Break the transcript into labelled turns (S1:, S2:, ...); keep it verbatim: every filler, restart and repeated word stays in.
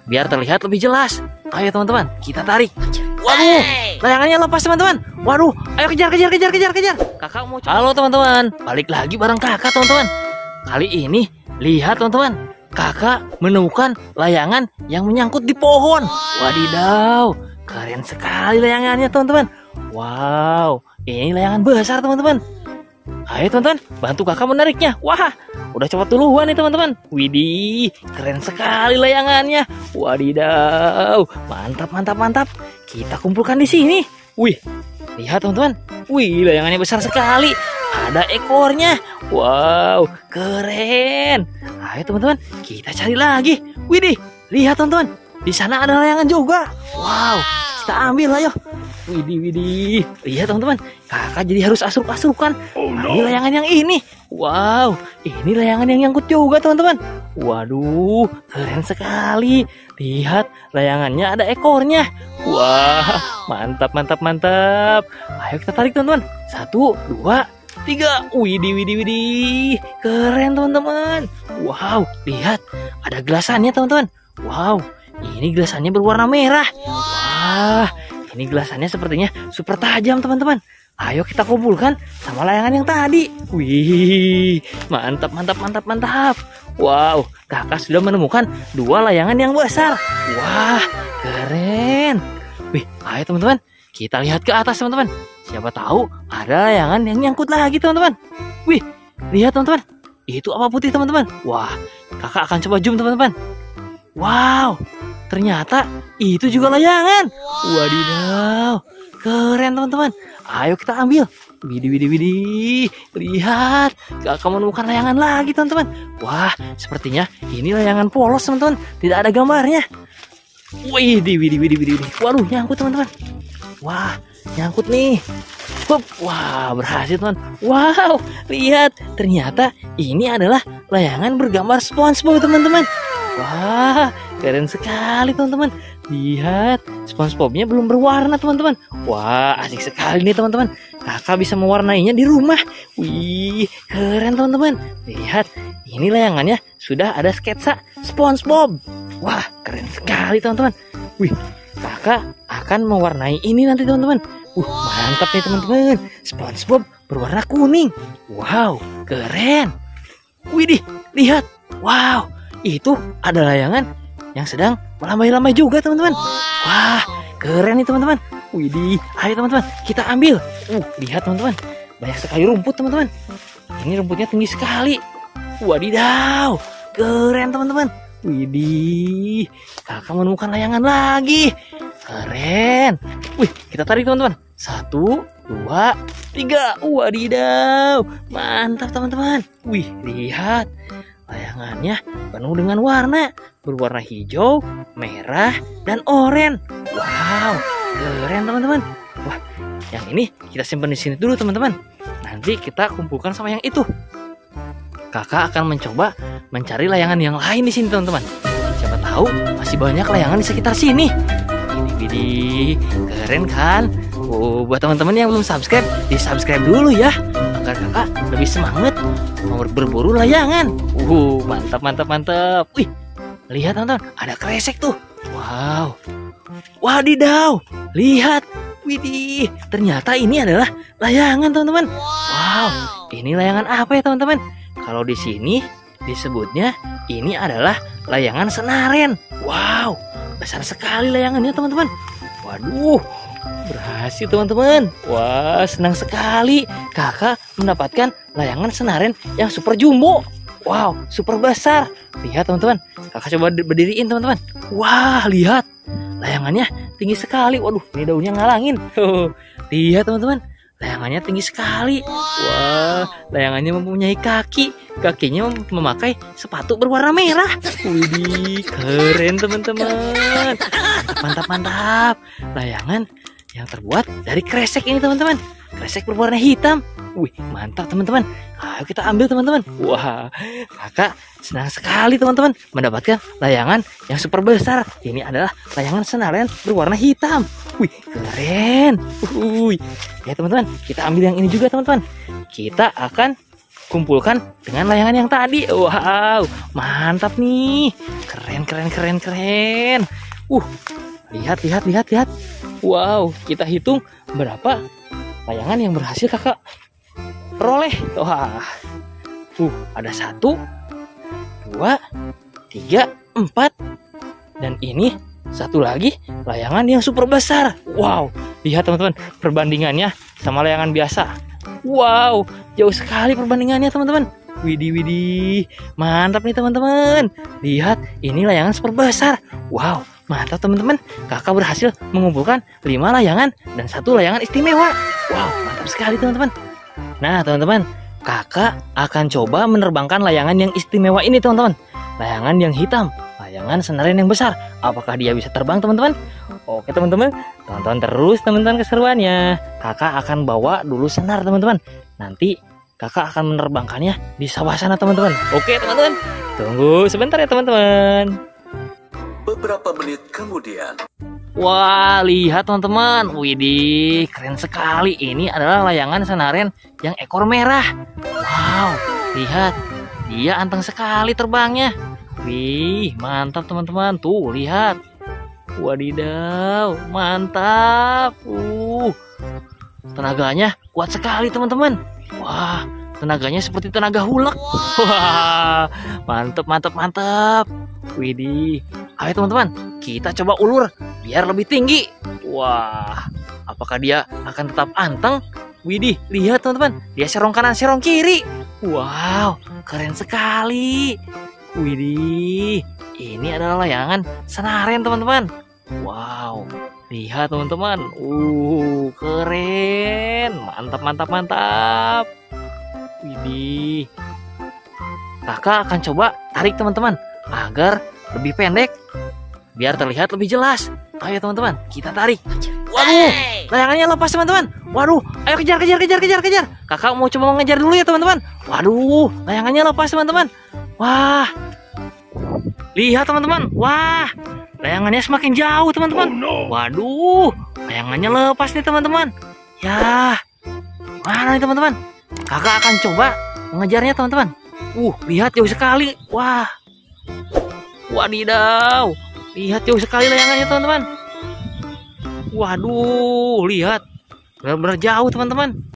S1: biar terlihat lebih jelas. Ayo teman-teman, kita tarik. Waduh, layangannya lepas teman-teman. Waduh, ayo kejar, kejar, kejar, kejar, kejar. Kakak mau coba. Halo teman-teman, balik lagi bareng kakak teman-teman. Kali ini, lihat teman-teman, kakak menemukan layangan yang menyangkut di pohon. Wadidaw, keren sekali layangannya teman-teman. Wow, ini layangan besar teman-teman. Ayo teman-teman, bantu kakak menariknya. Wah, udah cepat duluan nih teman-teman. Widih, keren sekali layangannya. Wadidaw, mantap, mantap, mantap. Kita kumpulkan di sini. Wih, lihat teman-teman. Wih, layangannya besar sekali. Ada ekornya. Wow, keren. Ayo teman-teman, kita cari lagi. Widih, lihat teman-teman. Di sana ada layangan juga. Wow, kita ambil ayo. Widih, widih. Lihat teman-teman, kakak jadi harus asuk-asukan. Ambil layangan yang ini. Wow, ini layangan yang nyangkut juga teman-teman. Waduh, keren sekali. Lihat, layangannya ada ekornya. Wah, mantap, mantap, mantap. Ayo kita tarik teman-teman. Satu, dua, tiga. Widih, widih, widih. Keren teman-teman. Wow, lihat, ada gelasannya teman-teman. Wow, ini gelasannya berwarna merah. Wah, ini gelasannya sepertinya super tajam teman-teman. Ayo kita kumpulkan sama layangan yang tadi. Wih, mantap, mantap, mantap, mantap. Wow, kakak sudah menemukan dua layangan yang besar. Wah, keren. Wih, ayo teman-teman, kita lihat ke atas teman-teman. Siapa tahu ada layangan yang nyangkut lagi teman-teman. Wih, lihat teman-teman. Itu apa putih teman-teman? Wah, kakak akan coba zoom teman-teman. Wow, ternyata itu juga layangan. Wadidaw, keren teman-teman. Ayo kita ambil. Widih, widih, widih. Lihat, kakak menemukan layangan lagi teman-teman. Wah, sepertinya ini layangan polos teman-teman. Tidak ada gambarnya. Widih, widih, widih, widih. Waduh, nyangkut teman-teman. Wah, nyangkut nih. Hup. Wah, berhasil teman. Wow, lihat, ternyata ini adalah layangan bergambar SpongeBob teman-teman. Wah, keren sekali teman-teman. Lihat, SpongeBob-nya belum berwarna teman-teman. Wah, asik sekali nih teman-teman. Kakak bisa mewarnainya di rumah. Wih, keren teman-teman. Lihat, ini layangannya sudah ada sketsa SpongeBob. Wah, keren sekali teman-teman. Wih, kakak akan mewarnai ini nanti teman-teman. Uh, mantap nih teman-teman. SpongeBob berwarna kuning. Wow, keren. Widih, lihat. Wow, itu ada layangan yang sedang melambai-lambai juga teman-teman. Wah, keren nih teman-teman. Widih, ayo teman-teman, kita ambil. Uh, lihat teman-teman, banyak sekali rumput teman-teman. Ini rumputnya tinggi sekali. Wadidaw, keren teman-teman. Widih, kakak menemukan layangan lagi. Keren. Wih, kita tarik teman-teman. Satu, dua, tiga. Wadidaw, mantap teman-teman. Wih, lihat. Layangannya penuh dengan warna, berwarna hijau, merah, dan oranye. Wow, keren teman-teman. Wah, yang ini kita simpan di sini dulu teman-teman. Nanti kita kumpulkan sama yang itu. Kakak akan mencoba mencari layangan yang lain di sini teman-teman. Siapa tahu masih banyak layangan di sekitar sini. Ini widih, keren kan? Oh, buat teman-teman yang belum subscribe, di subscribe dulu ya, agar kakak lebih semangat mau berburu layangan. Uh, mantap, mantap, mantap. Wih, lihat teman-teman, ada kresek tuh. Wow, wadidaw, lihat. Widih, ternyata ini adalah layangan teman-teman. Wow, ini layangan apa ya teman-teman? Kalau di sini disebutnya ini adalah layangan senaren. Wow, besar sekali layangannya teman-teman. Waduh, berhasil teman-teman. Wah, senang sekali kakak mendapatkan layangan senaren yang super jumbo. Wow, super besar. Lihat teman-teman, kakak coba berdiriin teman-teman. Wah, lihat, layangannya tinggi sekali. Waduh, ini daunnya ngalangin. Lihat teman-teman, layangannya tinggi sekali. Wah, layangannya mempunyai kaki. Kakinya memakai sepatu berwarna merah. Widih, keren teman-teman. Mantap, mantap. Layangan yang terbuat dari kresek ini teman-teman. Kresek berwarna hitam. Wih, mantap teman-teman. Ayo kita ambil teman-teman. Wah, kakak senang sekali teman-teman mendapatkan layangan yang super besar. Ini adalah layangan senaren berwarna hitam. Wih, keren. Wih, ya teman-teman, kita ambil yang ini juga teman-teman. Kita akan kumpulkan dengan layangan yang tadi. Wow, mantap nih. Keren, keren, keren, keren. Uh, lihat, lihat, lihat, lihat. Wow, kita hitung berapa layangan yang berhasil kakak peroleh. Wah, uh, ada satu, dua, tiga, empat, dan ini satu lagi layangan yang super besar. Wow, lihat teman-teman perbandingannya sama layangan biasa. Wow, jauh sekali perbandingannya teman-teman. Widih, widih, mantap nih teman-teman. Lihat, ini layangan super besar. Wow, mantap teman-teman. Kakak berhasil mengumpulkan lima layangan dan satu layangan istimewa. Wow, mantap sekali teman-teman. Nah teman-teman, kakak akan coba menerbangkan layangan yang istimewa ini teman-teman. Layangan yang hitam, layangan senaren yang besar. Apakah dia bisa terbang teman-teman? Oke teman-teman, tonton terus teman-teman keseruannya. Kakak akan bawa dulu senar teman-teman. Nanti kakak akan menerbangkannya di sawah sana teman-teman. Oke teman-teman, tunggu sebentar ya teman-teman.
S2: Beberapa menit kemudian.
S1: Wah, lihat teman-teman. Widih, keren sekali. Ini adalah layangan senaren yang ekor merah. Wow, lihat. Dia anteng sekali terbangnya. Wih, mantap teman-teman. Tuh, lihat. Wadidaw, mantap. Uh, tenaganya kuat sekali teman-teman. Wah, tenaganya seperti tenaga hulek. Wah, mantap, mantap, mantap. Widih. Ayo teman-teman, kita coba ulur biar lebih tinggi. Wah, apakah dia akan tetap anteng? Widih, lihat teman-teman, dia serong kanan, serong kiri. Wow, keren sekali. Widih, ini adalah layangan senaren teman-teman. Wow, lihat teman-teman. Uh, keren. Mantap, mantap, mantap. Widih. Kakak akan coba tarik teman-teman agar lebih pendek biar terlihat lebih jelas. Ayo teman-teman, kita tarik. Waduh, layangannya lepas teman-teman. Waduh, ayo kejar, kejar, kejar, kejar, kejar. Kakak mau coba mengejar dulu ya teman-teman. Waduh, layangannya lepas teman-teman. Wah, lihat teman-teman. Wah, layangannya semakin jauh teman-teman. Waduh, layangannya lepas nih teman-teman. Ya, mana nih teman-teman? Kakak akan coba mengejarnya teman-teman. Uh, lihat jauh sekali. Wah, wadidaw, lihat jauh sekali layangannya teman-teman. Waduh, lihat benar-benar jauh teman-teman.